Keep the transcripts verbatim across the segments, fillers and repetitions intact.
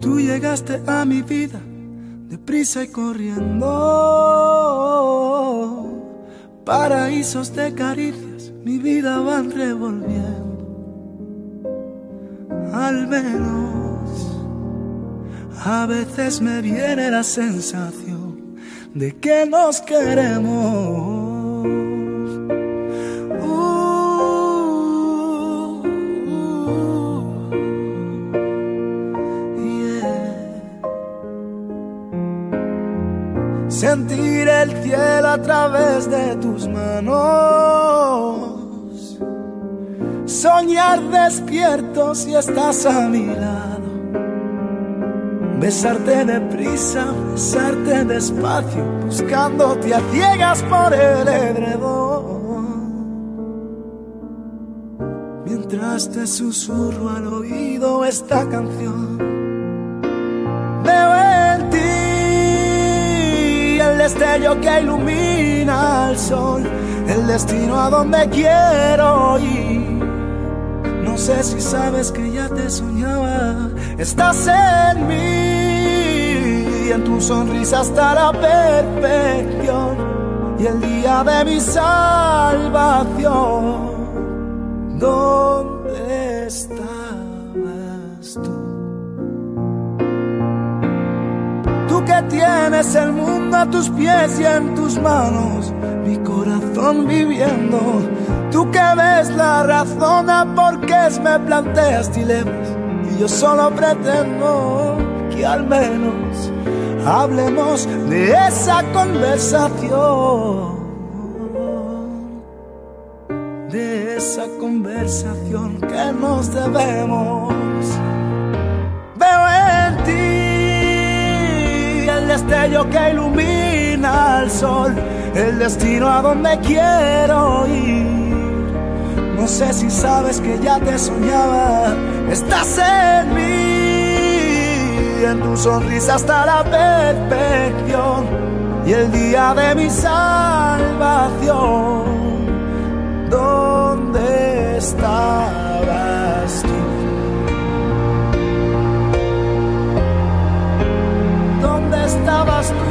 Tú llegaste a mi vida deprisa y corriendo, paraísos de caricias mi vida van revolviendo. Al menos a veces me viene la sensación de que nos queremos. Sentir el cielo a través de tus manos, soñar despierto si estás a mi lado, besarte deprisa, besarte despacio, buscándote a ciegas por el edredón, mientras te susurro al oído esta canción. Veo en ti el destello que ilumina al sol, el destino a donde quiero ir. No sé si sabes que ya te soñaba, estás en mí, y en tu sonrisa está la perfección y el día de mi salvación. ¿Dónde estabas tú? Tú que tienes el mundo a tus pies y en tus manos, mi corazón viviendo. Tú que ves la razón a por qué me planteas dilemas, y yo solo pretendo que al menos hablemos de esa conversación, de esa conversación que nos debemos. Veo en ti el destello que ilumina al sol, el destino a donde quiero ir. No sé si sabes que ya te soñaba, estás en mí, en tu sonrisa está la perfección y el día de mi salvación. ¿Dónde estabas tú? ¿Dónde estabas tú?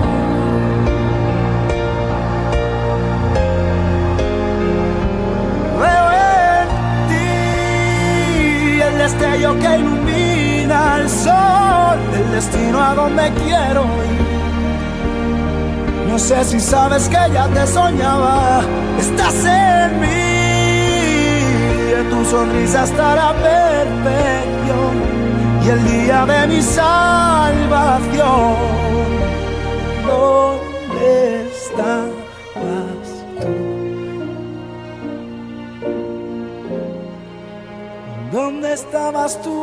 Veo en ti el destello que ilumina el sol, el destino a donde quiero ir. No sé si sabes que ya te soñaba, estás en mí, en tu sonrisa está la perfección y el día de mi salvación. ¿Dónde estabas tú? ¿Dónde estabas tú?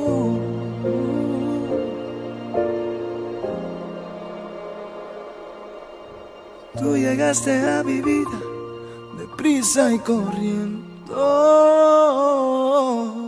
Tú llegaste a mi vida deprisa y corriendo.